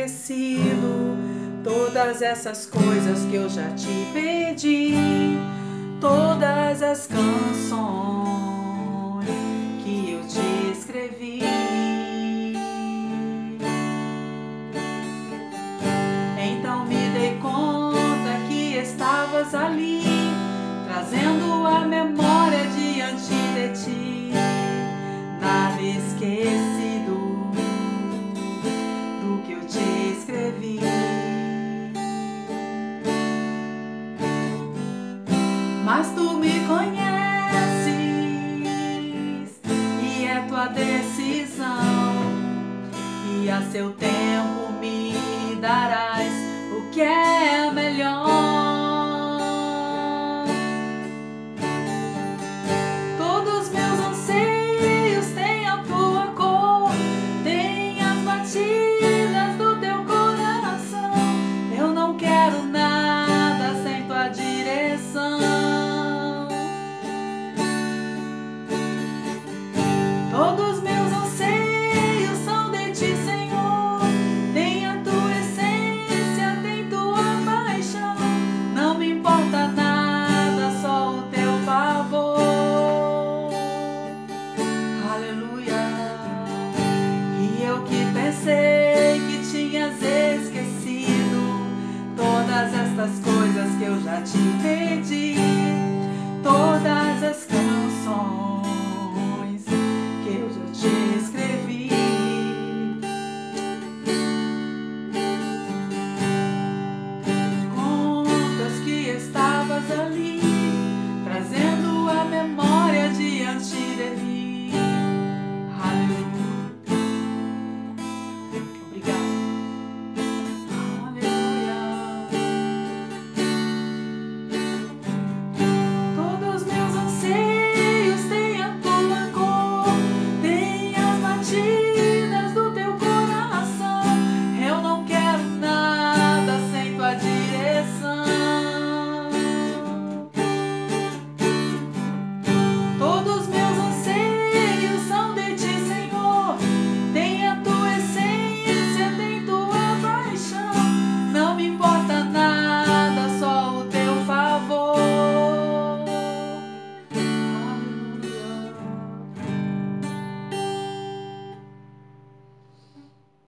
esquecido todas essas coisas que eu já te pedi, todas as canções que eu te escrevi. Então me dei conta que estavas ali, trazendo a memória diante de ti. Nada esquecido do que eu te escrevi. Mas tu me conheces e é tua decisão, e a seu tempo me darás o que é